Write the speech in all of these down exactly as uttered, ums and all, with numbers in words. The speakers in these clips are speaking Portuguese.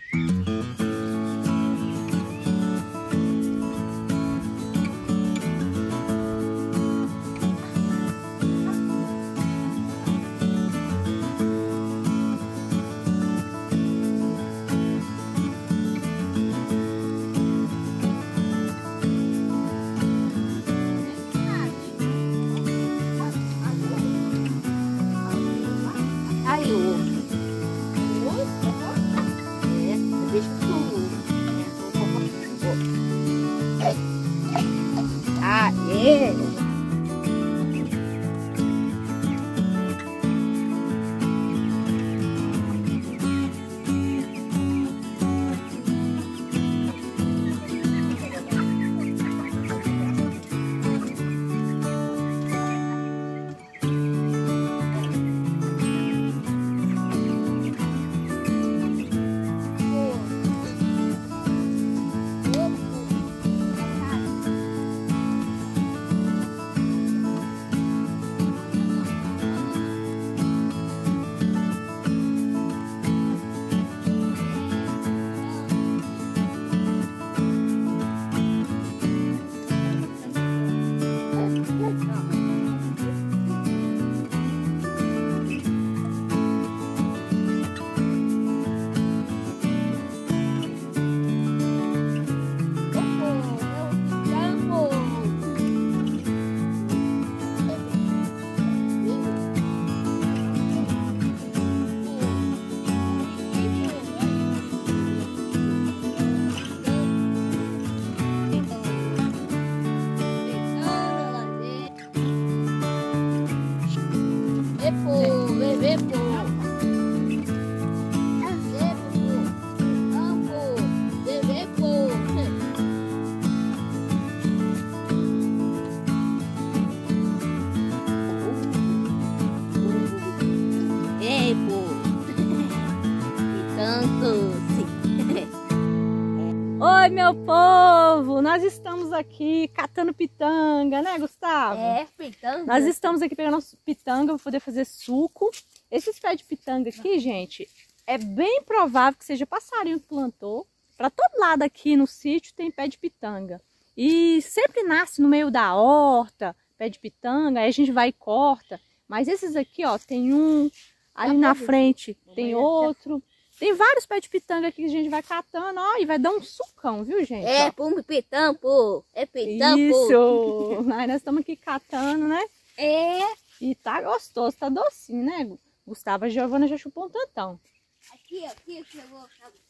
Oi, meu povo! Nós estamos aqui catando pitanga, né, Gustavo? É, pitanga. Nós estamos aqui pegando nosso pitanga para poder fazer suco. Esses pés de pitanga aqui, gente, é bem provável que seja passarinho que plantou. Para todo lado aqui no sítio tem pé de pitanga. E sempre nasce no meio da horta, pé de pitanga, aí a gente vai e corta. Mas esses aqui, ó, tem um, ali na frente tem outro. Tem vários pés de pitanga aqui que a gente vai catando, ó, e vai dar um sucão, viu, gente? É, pum, pitampo, é pitampo. Isso! Aí nós estamos aqui catando, né? É. E tá gostoso, tá docinho, né, Gustavo? A Giovana já chupou um tantão. Aqui, aqui, chegou.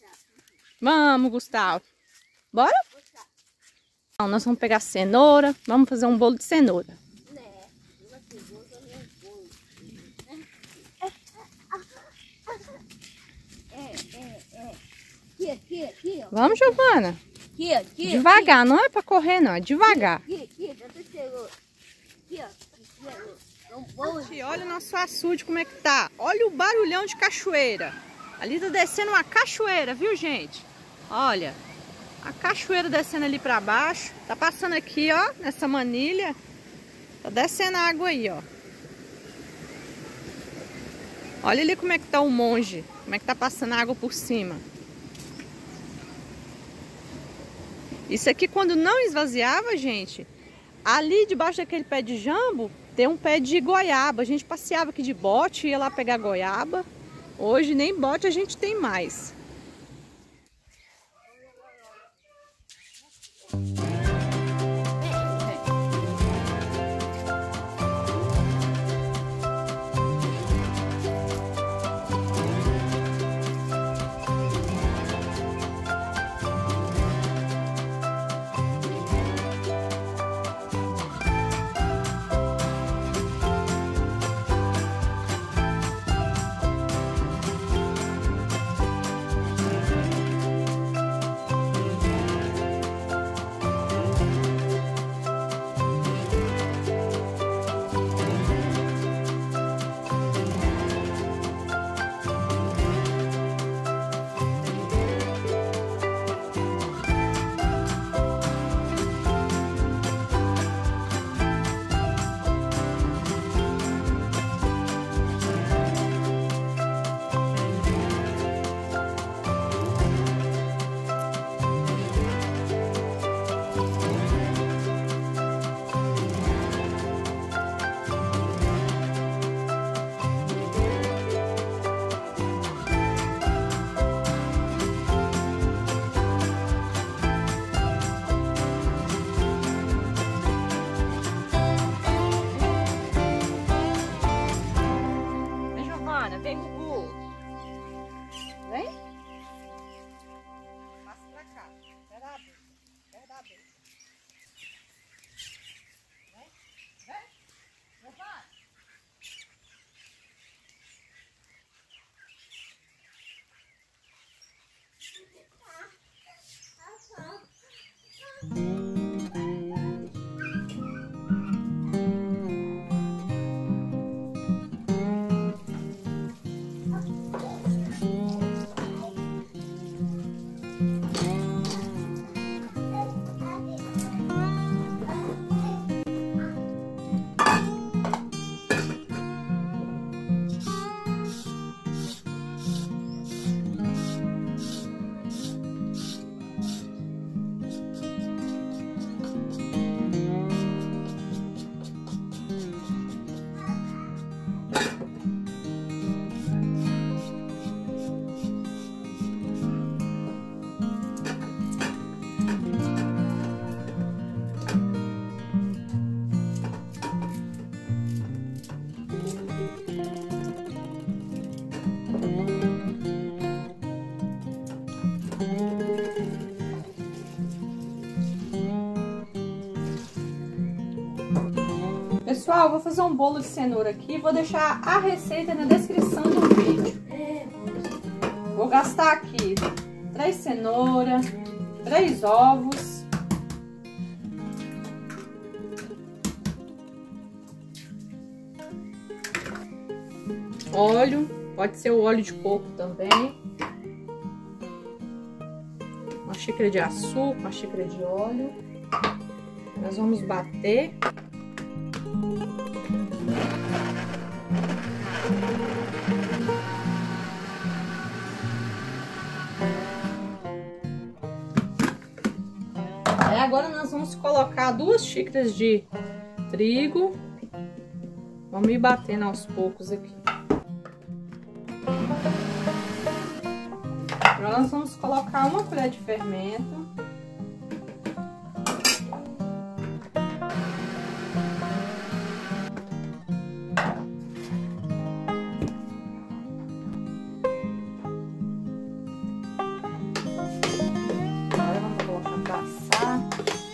Vamos, Gustavo. Bora? Então, nós vamos pegar cenoura, vamos fazer um bolo de cenoura. Aqui, aqui, aqui, ó. Vamos, Giovana. Aqui, aqui. Devagar, aqui. Não é pra correr, não. É devagar. Aqui, aqui, já chegou. Aqui, ó. Aqui, olha o nosso açude como é que tá. Olha o barulhão de cachoeira. Ali tá descendo uma cachoeira, viu, gente? Olha, a cachoeira descendo ali pra baixo. Tá passando aqui, ó, nessa manilha. Tá descendo a água aí, ó. Olha ali como é que tá o monge. Como é que tá passando a água por cima. Isso aqui quando não esvaziava, gente, ali debaixo daquele pé de jambo, tem um pé de goiaba. A gente passeava aqui de bote, ia lá pegar goiaba. Hoje nem bote a gente tem mais. Giovana, vem, Gugu. Vem. Passa pra cá. Espera a boca. Espera a boca. Vem. Vem. Giovana. Pessoal, vou fazer um bolo de cenoura aqui. Vou deixar a receita na descrição do vídeo. Vou gastar aqui três cenouras, três ovos, óleo, pode ser o óleo de coco também, uma xícara de açúcar, uma xícara de óleo. Nós vamos bater. Aí agora nós vamos colocar duas xícaras de trigo. Vamos ir batendo aos poucos aqui. Agora nós vamos colocar uma colher de fermento. Agora vamos colocar para assar.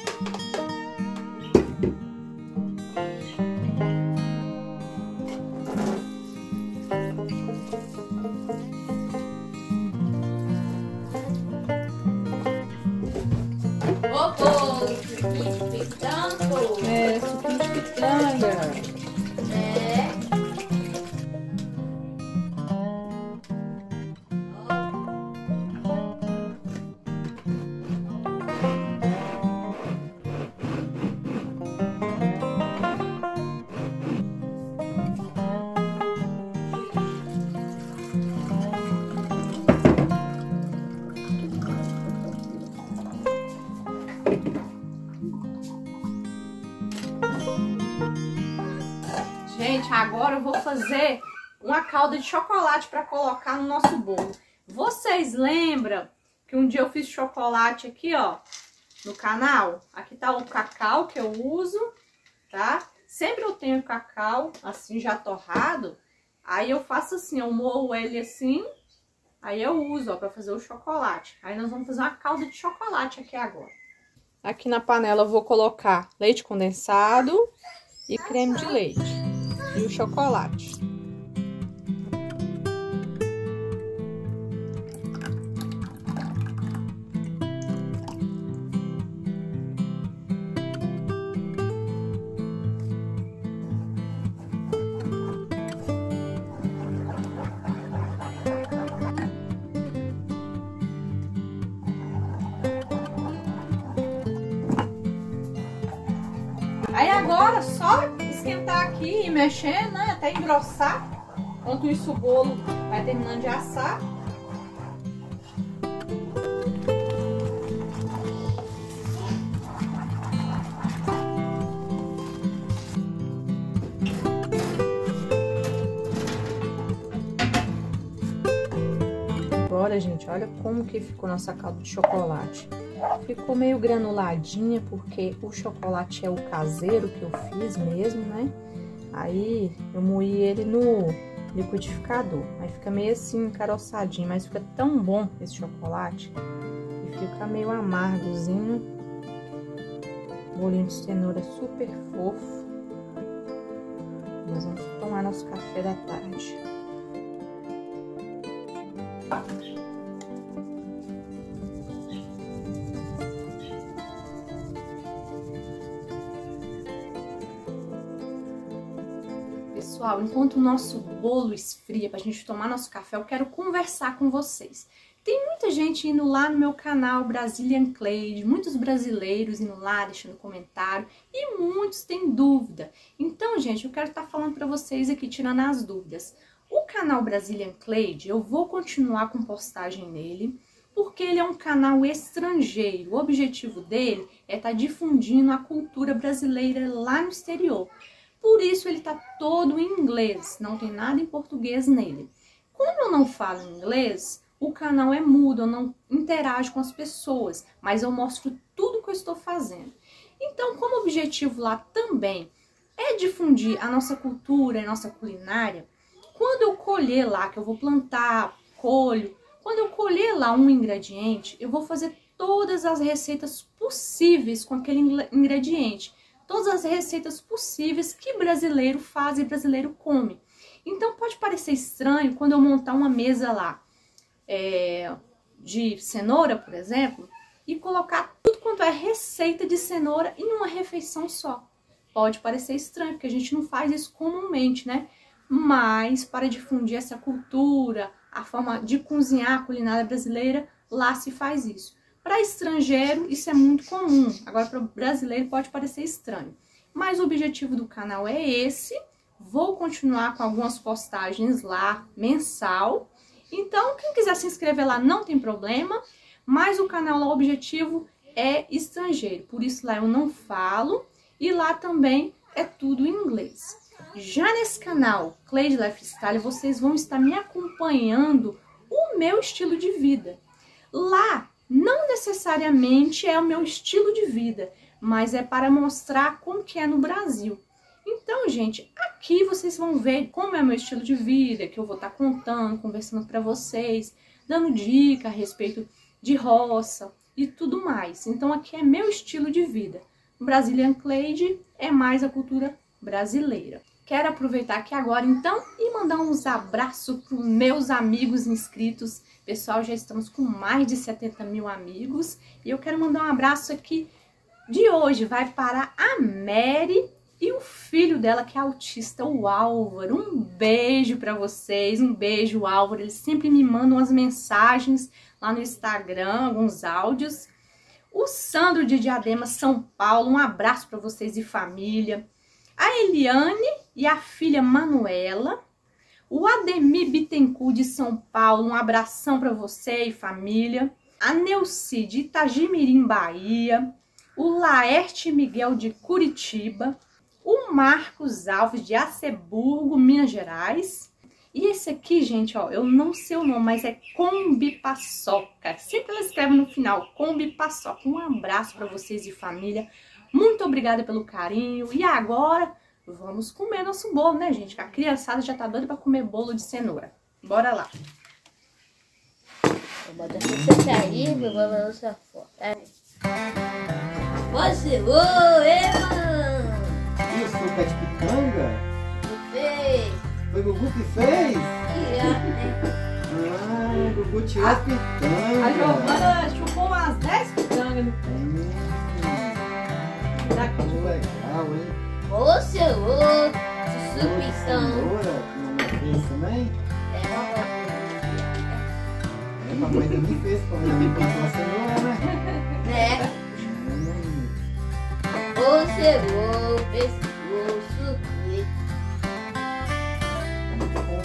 É, suquinho de pitanga. É. Gente, agora eu vou fazer uma calda de chocolate para colocar no nosso bolo. Vocês lembram que um dia eu fiz chocolate aqui, ó, no canal? Aqui tá o cacau que eu uso, tá? Sempre eu tenho cacau assim já torrado. Aí eu faço assim, eu moo ele assim, aí eu uso, ó, para fazer o chocolate. Aí nós vamos fazer uma calda de chocolate aqui agora. Aqui na panela eu vou colocar leite condensado e creme de leite. E o chocolate. Aí agora só esquentar aqui e mexer, né, até engrossar. Enquanto isso o bolo vai terminando de assar. Agora, gente, olha como que ficou nossa calda de chocolate. Ficou meio granuladinha, porque o chocolate é o caseiro que eu fiz mesmo, né? Aí eu moí ele no, liquidificador. Aí fica meio assim, encaroçadinho, mas fica tão bom esse chocolate. E fica meio amargozinho. Bolinho de cenoura super fofo. Nós vamos tomar nosso café da tarde. Pessoal, enquanto o nosso bolo esfria pra gente tomar nosso café, eu quero conversar com vocês. Tem muita gente indo lá no meu canal Brazilian Cleide, muitos brasileiros indo lá, deixando comentário, e muitos têm dúvida. Então, gente, eu quero estar falando para vocês aqui, tirando as dúvidas. O canal Brazilian Cleide, eu vou continuar com postagem nele, porque ele é um canal estrangeiro. O objetivo dele é estar difundindo a cultura brasileira lá no exterior. Por isso ele está todo em inglês, não tem nada em português nele. Como eu não falo inglês, o canal é mudo, eu não interajo com as pessoas, mas eu mostro tudo que eu estou fazendo. Então, como objetivo lá também é difundir a nossa cultura, a nossa culinária, quando eu colher lá, que eu vou plantar, colho, quando eu colher lá um ingrediente, eu vou fazer todas as receitas possíveis com aquele ingrediente. Todas as receitas possíveis que brasileiro faz e brasileiro come. Então pode parecer estranho quando eu montar uma mesa lá é, de cenoura, por exemplo, e colocar tudo quanto é receita de cenoura em uma refeição só. Pode parecer estranho, porque a gente não faz isso comumente, né? Mas para difundir essa cultura, a forma de cozinhar a culinária brasileira, lá se faz isso. Para estrangeiro, isso é muito comum. Agora, para o brasileiro, pode parecer estranho. Mas o objetivo do canal é esse. Vou continuar com algumas postagens lá, mensal. Então, quem quiser se inscrever lá, não tem problema. Mas o canal lá, o objetivo é estrangeiro. Por isso, lá eu não falo. E lá também é tudo em inglês. Já nesse canal, Cleide Lifestyle, vocês vão estar me acompanhando o meu estilo de vida. Lá, não necessariamente é o meu estilo de vida, mas é para mostrar como que é no Brasil. Então, gente, aqui vocês vão ver como é o meu estilo de vida, que eu vou estar contando, conversando para vocês, dando dica a respeito de roça e tudo mais. Então, aqui é meu estilo de vida. Brazilian Cleide é mais a cultura brasileira. Quero aproveitar aqui agora, então, e mandar uns abraços para os meus amigos inscritos. Pessoal, já estamos com mais de setenta mil amigos. E eu quero mandar um abraço aqui de hoje. Vai para a Mary e o filho dela, que é autista, o Álvaro. Um beijo para vocês. Um beijo, Álvaro. Eles sempre me mandam umas mensagens lá no Instagram, alguns áudios. O Sandro de Diadema, São Paulo. Um abraço para vocês e família. A Eliane e a filha Manuela. O Ademir Bittencourt de São Paulo, um abração para você e família. A Neuci de Itagimirim, Bahia. O Laerte Miguel de Curitiba. O Marcos Alves de Aceburgo, Minas Gerais. E esse aqui, gente, ó, eu não sei o nome, mas é Combi Paçoca. Sempre ela escreve no final, Combi Paçoca. Um abraço para vocês e família. Muito obrigada pelo carinho. E agora, vamos comer nosso bolo, né, gente? A criançada já tá doida pra comer bolo de cenoura. Bora lá. Eu boto você aí, eu vou ver você fora. Você, ô, ei, mano! Isso foi o pé de pitanga? Tu fez? Foi o Gugu que fez? Ah, o Gugu tirou a pitanga. A Giovana chupou umas dez pitangas no pé. Hum, Daqui. que legal, hein? Você, ô, suspensão. Cenoura, que mamãe fez também? É, mamãe. É, papai também fez, papai também plantou a cenoura, né? Né? Hum, Você, ô, pescoço. muito bom.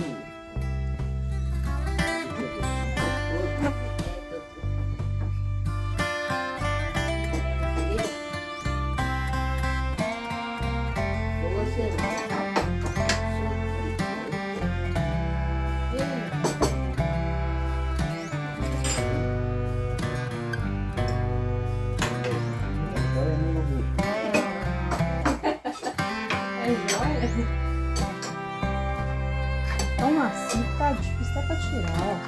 difícil até pra tirar.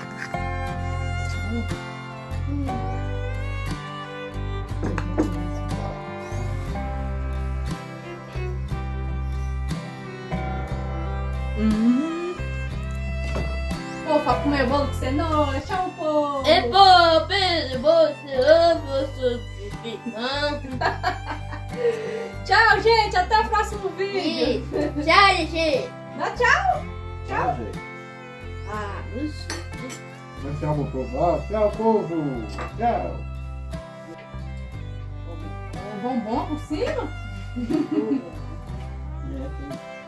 Hum. Pô, pra comer bolo de cenoura. Tchau, pô. É bom, beijo, você ama, você Tchau, gente. Até o próximo vídeo. Tchau, gente. Dá tchau. Tchau, gente. Ah, não sei. Dá tchau pro povo. Ó, tchau, povo. Tchau. Um bombom por cima? É, tem-